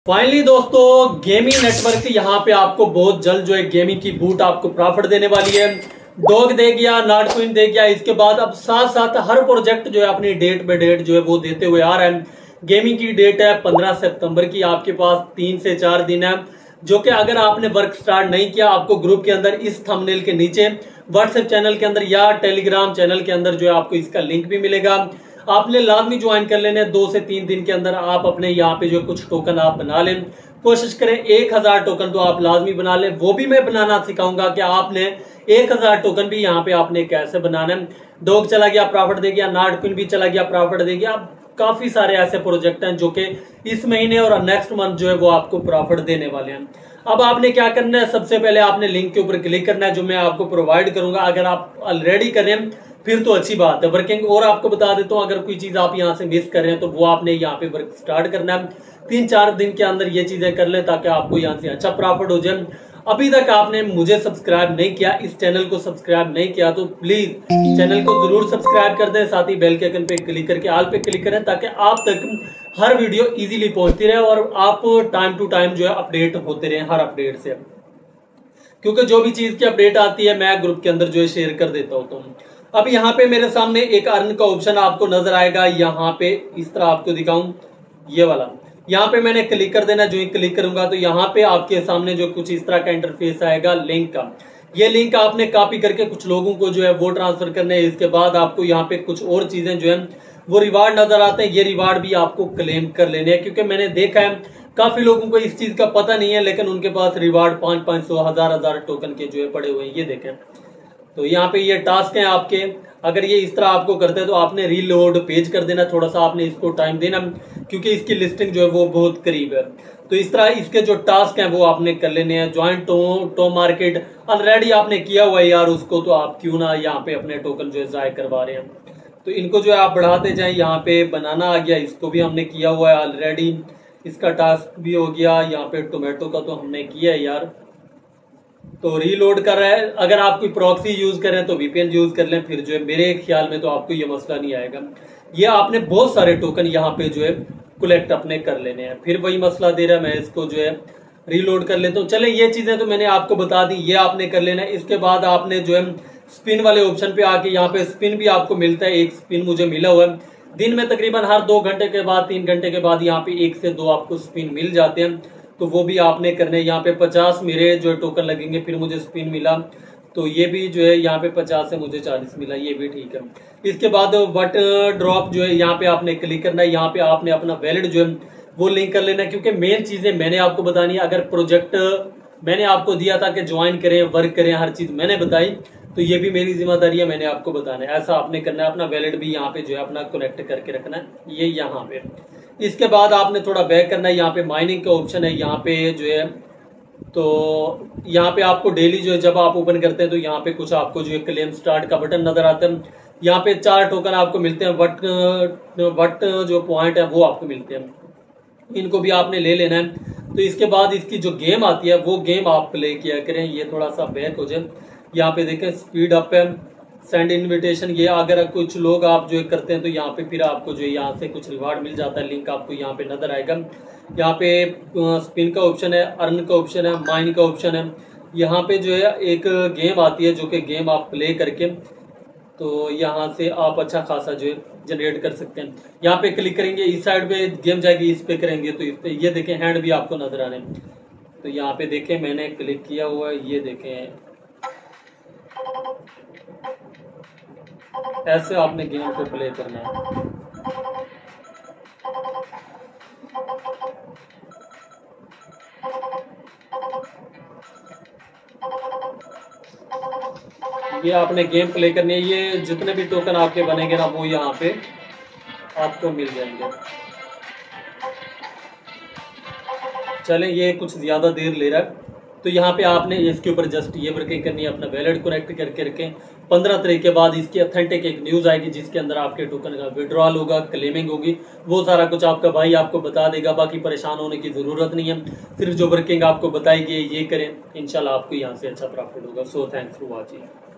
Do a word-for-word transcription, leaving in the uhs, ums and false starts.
Finally दोस्तों gaming network यहाँ पे आपको बहुत जल्द जो है गेमिंग की बूट आपको प्रॉफिट देने वाली है। डॉग दे गया, नाट क्वीन दे गया, इसके बाद अब साथ साथ हर प्रोजेक्ट जो है अपनी डेट पे डेट जो है वो देते हुए आ रहा है। गेमिंग की डेट है पंद्रह सितंबर की, आपके पास तीन से चार दिन है, जो कि अगर आपने वर्क स्टार्ट नहीं किया आपको ग्रुप के अंदर इस थंबनेल के नीचे व्हाट्सएप चैनल के अंदर या टेलीग्राम चैनल के अंदर जो है आपको इसका लिंक भी मिलेगा। आपने लाजमी ज्वाइन कर लेने, दो से तीन दिन के अंदर आप अपने यहाँ पे जो कुछ टोकन आप बना लें। कोशिश करें एक हजार टोकन तो आप लाजमी बना लें, वो भी मैं बनाना सिखाऊंगा कि आपने एक हजार टोकन भी यहाँ पे आपने कैसे बनाना है। डॉग चला गया प्रॉफिट दे गया, नाट क्वीन भी चला गया प्रॉफिट दे गया। काफी सारे ऐसे प्रोजेक्ट हैं जो कि इस महीने और नेक्स्ट मंथ जो है वो आपको प्रॉफिट देने वाले हैं। अब आपने क्या करना है, सबसे पहले आपने लिंक के ऊपर क्लिक करना है जो मैं आपको प्रोवाइड करूंगा। अगर आप ऑलरेडी करें फिर तो अच्छी बात है वर्किंग। और आपको बता देता हूँ अगर कोई चीज आप यहाँ से मिस कर रहे हैं तो वो आपने यहाँ पे वर्क स्टार्ट करना है। तीन चार दिन के अंदर ये चीजें कर ले ताकि आपको यहाँ से अच्छा प्रॉफिट हो जाए। अभी तक आपने मुझे सब्सक्राइब नहीं किया, इस चैनल को सब्सक्राइब नहीं किया तो प्लीज चैनल को जरूर सब्सक्राइब कर दें, साथ ही बेल के आइकन पे क्लिक करके ऑल पे क्लिक करें ताकि आप तक हर वीडियो इजीली पहुंचती रहे और आप टाइम टू टाइम जो है अपडेट होते रहे हर अपडेट से। क्योंकि जो भी चीज की अपडेट आती है मैं ग्रुप के अंदर जो है शेयर कर देता हूँ। तो अब यहाँ पे मेरे सामने एक अर्न का ऑप्शन आपको नजर आएगा, यहाँ पे इस तरह आपको दिखाऊं ये वाला, यहाँ पे मैंने क्लिक कर देना। जो ही क्लिक करूंगा तो यहाँ पे आपके सामने जो कुछ इस तरह का इंटरफेस आएगा लिंक का। ये लिंक आपने कॉपी करके कुछ लोगों को जो है वो ट्रांसफर करने है। इसके बाद आपको यहाँ पे कुछ और चीजें जो है वो रिवार्ड नजर आते हैं, ये रिवार्ड भी आपको क्लेम कर लेने हैं। क्योंकि मैंने देखा है काफी लोगों को इस चीज का पता नहीं है, लेकिन उनके पास रिवार्ड पांच पांच सौ हजार हजार टोकन के जो है पड़े हुए हैं। ये देखें तो यहाँ पे ये टास्क हैं आपके। अगर ये इस तरह आपको करते हैं तो आपने रीलोड पेज कर देना, थोड़ा सा आपने इसको टाइम देना क्योंकि इसकी लिस्टिंग जो है वो बहुत करीब है। तो इस तरह इसके जो टास्क हैं वो आपने कर लेने हैं। Join to to market already आपने किया हुआ है यार उसको, तो आप क्यों ना यहाँ पे अपने टोकन जो है जाय करवा रहे हैं। तो इनको जो है आप बढ़ाते जाए। यहाँ पे बनाना आ गया, इसको भी हमने किया हुआ है ऑलरेडी, इसका टास्क भी हो गया। यहाँ पे टोमेटो का तो हमने किया है यार, तो रीलोड कर रहा है। अगर आप कोई प्रॉक्सी यूज करें तो वीपीएन यूज कर लें, फिर जो है मेरे ख्याल में तो आपको ये मसला नहीं आएगा। ये आपने बहुत सारे टोकन यहाँ पे जो है कलेक्ट अपने कर लेने हैं। फिर वही मसला दे रहा है, मैं इसको जो है रीलोड कर लेता हूँ। चले ये चीजें तो मैंने आपको बता दी, ये आपने कर लेना है। इसके बाद आपने जो है स्पिन वाले ऑप्शन पे आके यहाँ पे स्पिन भी आपको मिलता है। एक स्पिन मुझे मिला हुआ है, दिन में तकरीबन हर दो घंटे के बाद तीन घंटे के बाद यहाँ पे एक से दो आपको स्पिन मिल जाते हैं, तो वो भी आपने करने। यहाँ पे पचास मेरे जो टोकन लगेंगे, फिर मुझे स्पिन मिला तो ये भी जो है यहाँ पे पचास से मुझे चालीस मिला, ये भी ठीक है। इसके बाद वट ड्रॉप जो है यहाँ पे आपने क्लिक करना है। यहाँ पे आपने अपना वैलिड जो है वो लिंक कर लेना है, क्योंकि मेन चीजें मैंने आपको बतानी है। अगर प्रोजेक्ट मैंने आपको दिया था कि ज्वाइन करें वर्क करें, हर चीज मैंने बताई, तो ये भी मेरी जिम्मेदारी है, मैंने आपको बताना है। ऐसा आपने करना है, अपना वैलिड भी यहाँ पे जो है अपना कनेक्ट करके रखना है, ये यहाँ पे। इसके बाद आपने थोड़ा बैक करना है। यहाँ पे माइनिंग का ऑप्शन है यहाँ पे जो है, तो यहाँ पे आपको डेली जो है जब आप ओपन करते हैं तो यहाँ पे कुछ आपको जो है क्लेम स्टार्ट का बटन नजर आता है। यहाँ पे चार टोकन आपको मिलते हैं, वट वट जो पॉइंट है वो आपको मिलते हैं, इनको भी आपने ले लेना है। तो इसके बाद इसकी जो गेम आती है वो गेम आप प्ले किया करें। ये थोड़ा सा बैक हो जाए, यहाँ पे देखें स्पीड अप है, सेंड इनविटेशन। ये अगर कुछ लोग आप जो करते हैं तो यहाँ पे फिर आपको जो है यहाँ से कुछ रिवार्ड मिल जाता है, लिंक आपको यहाँ पे नजर आएगा। यहाँ पे स्पिन का ऑप्शन है, अर्न का ऑप्शन है, माइन का ऑप्शन है। यहाँ पे जो है एक गेम आती है जो कि गेम आप प्ले करके तो यहाँ से आप अच्छा खासा जो है जनरेट कर सकते हैं। यहाँ पे क्लिक करेंगे, इस साइड पे गेम जाएगी, इस पे करेंगे तो इस पे ये देखें हैंड भी आपको नजर आने। तो यहाँ पे देखें मैंने क्लिक किया हुआ है, ये देखें ऐसे आपने गेम को प्ले करना है। ये आपने गेम प्ले करनी है। ये जितने भी टोकन आपके बनेंगे ना वो यहाँ पे आपको मिल जाएंगे। चलें ये कुछ ज्यादा देर ले रहा है, तो यहाँ पे आपने इसके ऊपर जस्ट ये वर्किंग करनी है, अपना वैलिड कनेक्ट करके रखें। पंद्रह तारीख के बाद इसकी अथेंटिक एक न्यूज आएगी जिसके अंदर आपके टोकन का विड्रॉल होगा, क्लेमिंग होगी, वो सारा कुछ आपका भाई आपको बता देगा। बाकी परेशान होने की जरूरत नहीं है, सिर्फ जो वर्किंग आपको बताएगी ये करें, इंशाल्लाह आपको यहाँ से अच्छा प्रॉफिट होगा। So thanks for watching.